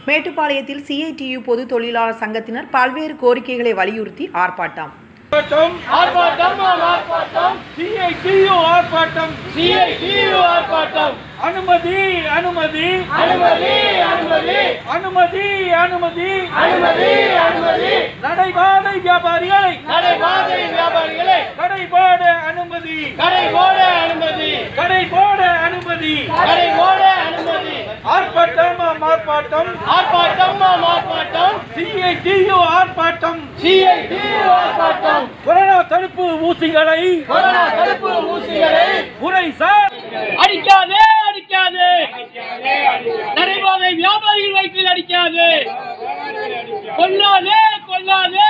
மேட்டுப்பாளையத்தில் CITU பொது தொழிலாளர் சங்கத்தினர் பல்வேறு கோரிக்கைகளை வலியுறுத்தி ஆர்ப்பாட்டம். அனுமதி அனுமதி அனுமதி அனுமதி அனுமதி அனுமதி அனுமதி அனுமதி நடைபாதை வியாபாரிகளை கடைபோட அனுமதி கடைபோட அனுமதி கடைபோட அனுமதி கடைபோட அனுமதி ஆர்ப்பாட்டம் ஆர்ப்பாட்டம் ஆர்ப்பாட்டம் ஆர்ப்பாட்டம் CITU ஆர்ப்பாட்டம் CITU ஆர்ப்பாட்டம் கொரோனா தடுப்பு ஊசிகளை முறைசார் அடிக்காதே அடிக்காதே நடைபாதை வியாபாரிகள் வயிற்றில் அடிக்காதே கொல்லாதே கொல்லாதே.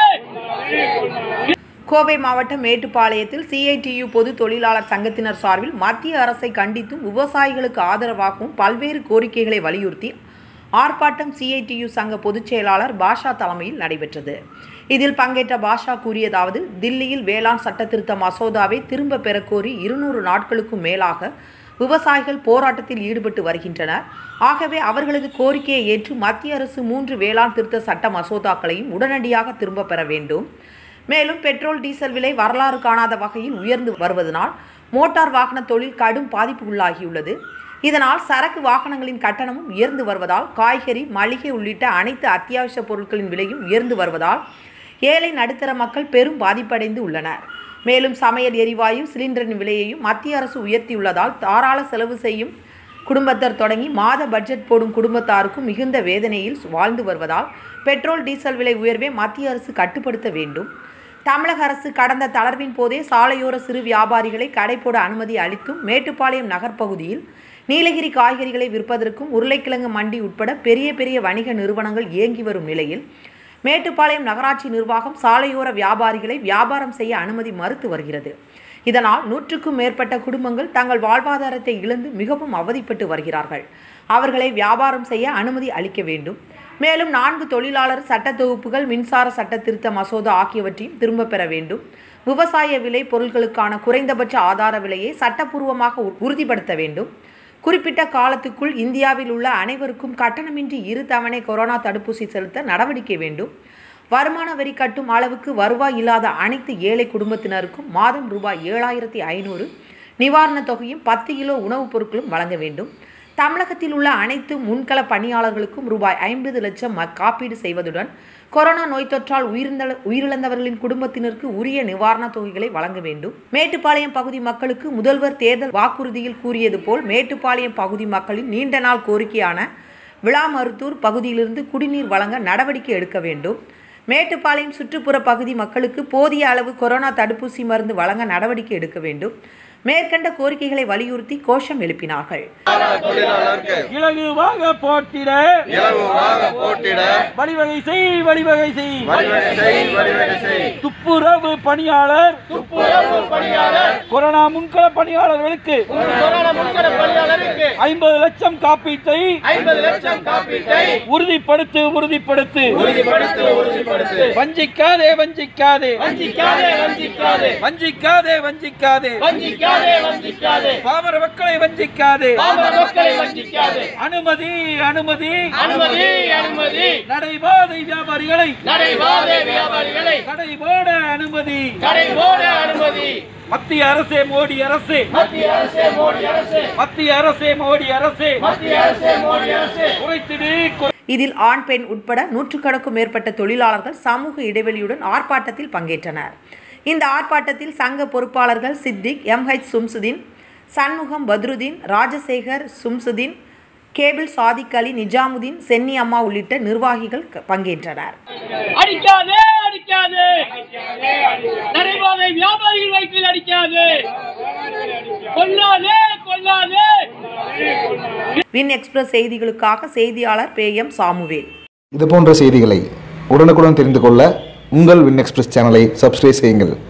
கோவை மாவட்டம் மேட்டுப்பாளையத்தில் CITU பொது தொழிலாளர் சங்கத்தினர் சார்பில் மத்திய அரசை கண்டித்தும் விவசாயிகளுக்கு ஆதரவாகவும் பல்வேறு கோரிக்கைகளை வலியுறுத்தி ஆர்ப்பாட்டம் CITU சங்க பொதுச் செயலாளர் பாஷா தலைமையில் நடைபெற்றது. இதில் பங்கேற்ற பாஷா கூறியதாவது, தில்லியில் வேளாண் சட்டத்திருத்த மசோதாவை திரும்ப பெறக்கோரி 200 நாட்களுக்கும் மேலாக விவசாயிகள் போராட்டத்தில் ஈடுபட்டு வருகின்றனர். ஆகவே அவர்களது கோரிக்கையை ஏற்று மத்திய அரசு 3 வேளாண் திருத்த சட்ட மசோதாக்களையும் உடனடியாக திரும்ப பெற வேண்டும். மேலும் பெட்ரோல் டீசல் விலை வரலாறு காணாத வகையில் உயர்ந்து வருவதனால் மோட்டார் வாகன தொழில் கடும் பாதிப்புக்குள்ளாகியுள்ளது. இதனால் சரக்கு வாகனங்களின் கட்டணமும் உயர்ந்து வருவதால் காய்கறி, மளிகை உள்ளிட்ட அனைத்து அத்தியாவசிய பொருட்களின் விலையும் உயர்ந்து வருவதால் ஏழை நடுத்தர மக்கள் பெரும் பாதிப்படைந்து உள்ளனர். மேலும் சமையல் எரிவாயு சிலிண்டரின் விலையையும் மத்திய அரசு உயர்த்தியுள்ளதால் தாராள செலவு செய்யும் குடும்பத்தார் தொடங்கி மாத பட்ஜெட் போடும் குடும்பத்தாருக்கும் மிகுந்த வேதனையில் வாழ்ந்து வருவதால் பெட்ரோல் டீசல் விலை உயர்வை மத்திய அரசு கட்டுப்படுத்த வேண்டும். தமிழக அரசு கடந்த தளர்வின் போதே சாலையோர சிறு வியாபாரிகளை கடை போட அனுமதி அளித்தும் மேட்டுப்பாளையம் நகர்ப்பகுதியில் நீலகிரி காய்கறிகளை விற்பதற்கும் உருளைக்கிழங்கு மண்டி உட்பட பெரிய பெரிய வணிக நிறுவனங்கள் இயங்கி வரும் நிலையில் மேட்டுப்பாளையம் நகராட்சி நிர்வாகம் சாலையோர வியாபாரிகளை வியாபாரம் செய்ய அனுமதி மறுத்து வருகிறது. இதனால் 100க்கும் மேற்பட்ட குடும்பங்கள் தங்கள் வாழ்வாதாரத்தை இழந்து மிகவும் அவதிப்பட்டு வருகிறார்கள். அவர்களை வியாபாரம் செய்ய அனுமதி அளிக்க வேண்டும். மேலும் 4 தொழிலாளர் சட்ட தொகுப்புகள், மின்சார சட்ட திருத்த மசோதா ஆகியவற்றையும் திரும்ப பெற வேண்டும். விவசாய விலை பொருட்களுக்கான குறைந்தபட்ச ஆதார விலையை சட்டப்பூர்வமாக உறுதிப்படுத்த வேண்டும். குறிப்பிட்ட காலத்துக்குள் இந்தியாவில் உள்ள அனைவருக்கும் கட்டணமின்றி 2 தவணை கொரோனா தடுப்பூசி செலுத்த நடவடிக்கை வேண்டும். வருமான வரி கட்டும் அளவுக்கு வருவாய் இல்லாத அனைத்து ஏழை குடும்பத்தினருக்கும் மாதம் ரூபாய் 7500 நிவாரணத் தொகையும் 10 கிலோ உணவுப் பொருட்களும் வழங்க வேண்டும். தமிழகத்தில் உள்ள அனைத்து முன்கள பணியாளர்களுக்கும் ரூபாய் 50 லட்சம் காப்பீடு செய்வதுடன் கொரோனா நோய் தொற்றால் உயிரிழந்தவர்களின் குடும்பத்தினருக்கு உரிய நிவாரணத் தொகைகளை வழங்க வேண்டும். மேட்டுப்பாளையம் பகுதி மக்களுக்கு முதல்வர் தேர்தல் வாக்குறுதியில் கூறியது போல் மேட்டுப்பாளையம் பகுதி மக்களின் நீண்ட நாள் கோரிக்கையான விளாமருத்தூர் பகுதியிலிருந்து குடிநீர் வழங்க நடவடிக்கை எடுக்க வேண்டும். மேட்டுப்பாளையம் சுற்றுப்புற பகுதி மக்களுக்கு போதிய அளவு கொரோனா தடுப்பூசி மருந்து வழங்க நடவடிக்கை எடுக்க வேண்டும். மேற்கண்ட கோரிக்கைகளை வலியுறுத்தி கோஷம் எழுப்பினார்கள். இலகுவாக போட்டிட வழிவகை செய் துப்புரவு பணியாளர் கொரோனா முன்கள பணியாளர்களுக்கு 50 லட்சம் காப்பீட்டை உறுதிப்படுத்து. வஞ்சிக்காதே பாமர மக்களை வஞ்சிக்காதே. அனுமதி நடைபாதை வியாபாரிகளை கடை போட அனுமதி. மத்திய அரசே மோடி அரசே குறைத்திடு. இதில் ஆண், பெண் உட்பட 100க்கும் மேற்பட்ட தொழிலாளர்கள் சமூக இடைவெளியுடன் ஆர்ப்பாட்டத்தில் பங்கேற்றனர். இந்த ஆர்ப்பாட்டத்தில் சங்க பொறுப்பாளர்கள் சித்திக், MH சும்சுதீன், சண்முகம், பத்ருதீன், ராஜசேகர், சும்சுதீன், கேபிள், சாதிக் அலி, நிஜாமுதீன், சென்னி அம்மா உள்ளிட்ட நிர்வாகிகள் பங்கேற்றனர். அடிக்காதே அடிக்காதே நடைபாதை வியாபாரிகள் வயிற்றில் அடிக்காதே கொல்லாதே கொல்லாதே. வின் எக்ஸ்பிரஸ் செய்திகளுக்காக செய்தியாளர் PM சாமுவேல். இது போன்ற செய்திகளை உடனுக்குடன் தெரிந்து கொள்ள உங்கள் வின் எக்ஸ்பிரஸ் சேனலை சப்ஸ்கிரைப் செய்யுங்கள்.